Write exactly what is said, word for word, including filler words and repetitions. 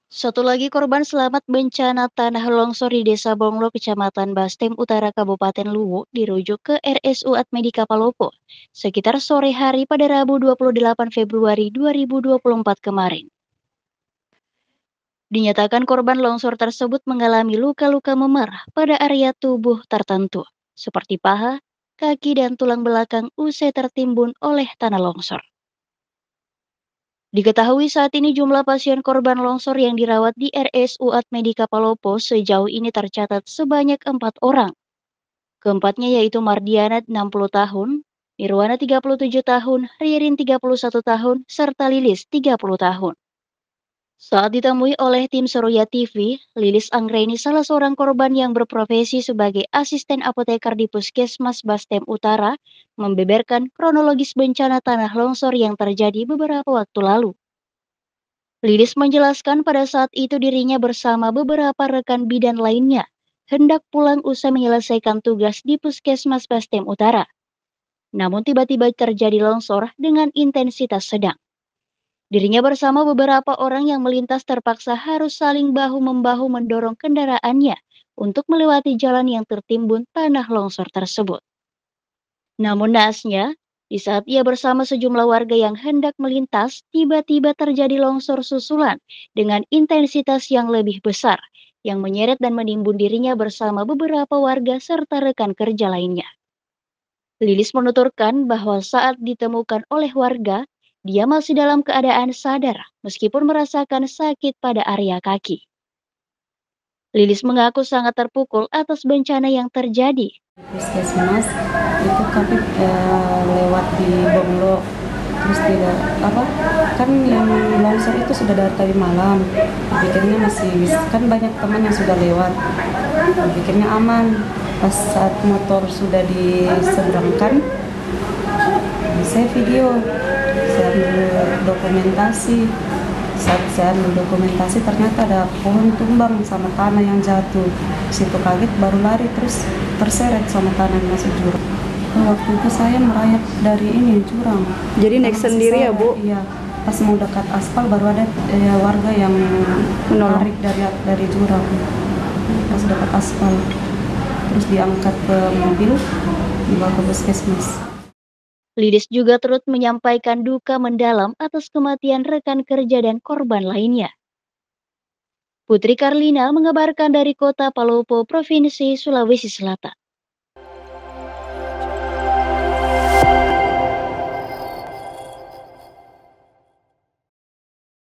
Satu lagi korban selamat bencana tanah longsor di Desa Bonglo, Kecamatan Bastem Utara, Kabupaten Luwu, dirujuk ke R S U Atmedika Palopo sekitar sore hari pada Rabu dua puluh delapan Februari dua ribu dua puluh empat kemarin. Dinyatakan korban longsor tersebut mengalami luka-luka memar pada area tubuh tertentu, seperti paha, kaki, dan tulang belakang usai tertimbun oleh tanah longsor. Diketahui saat ini jumlah pasien korban longsor yang dirawat di R S U Atmedika Palopo sejauh ini tercatat sebanyak empat orang. Keempatnya yaitu Mardiana enam puluh tahun, Nirwana tiga puluh tujuh tahun, Ririn tiga puluh satu tahun, serta Lilis tiga puluh tahun. Saat ditemui oleh tim Seruya T V, Lilis Anggreni salah seorang korban yang berprofesi sebagai asisten apoteker di Puskesmas Bastem Utara membeberkan kronologis bencana tanah longsor yang terjadi beberapa waktu lalu. Lilis menjelaskan pada saat itu dirinya bersama beberapa rekan bidan lainnya hendak pulang usai menyelesaikan tugas di Puskesmas Bastem Utara. Namun tiba-tiba terjadi longsor dengan intensitas sedang. Dirinya bersama beberapa orang yang melintas terpaksa harus saling bahu-membahu mendorong kendaraannya untuk melewati jalan yang tertimbun tanah longsor tersebut. Namun naasnya, di saat ia bersama sejumlah warga yang hendak melintas, tiba-tiba terjadi longsor susulan dengan intensitas yang lebih besar, yang menyeret dan menimbun dirinya bersama beberapa warga serta rekan kerja lainnya. Lilis menuturkan bahwa saat ditemukan oleh warga, dia masih dalam keadaan sadar meskipun merasakan sakit pada area kaki. Lilis mengaku sangat terpukul atas bencana yang terjadi. Puskesmas itu kami eh, lewat di Bonglo, terus tidak apa kan yang longsor itu sudah dari tadi malam, pikirnya masih kan banyak teman yang sudah lewat, pikirnya aman. Pas saat motor sudah diseberangkan, saya video, saya dokumentasi. Saat saya mendokumentasi ternyata ada pohon tumbang sama tanah yang jatuh. Situ kaget baru lari terus terseret sama tanah yang masuk jurang. Waktu itu saya merayap dari ini jurang. Jadi naik sendiri ya Bu? Iya. Pas mau dekat aspal baru ada eh, warga yang menarik dari dari jurang. Pas dekat aspal, terus diangkat ke mobil dibawa ke puskesmas. Lilis juga turut menyampaikan duka mendalam atas kematian rekan kerja dan korban lainnya. Putri Karlina mengabarkan dari kota Palopo, Provinsi Sulawesi Selatan.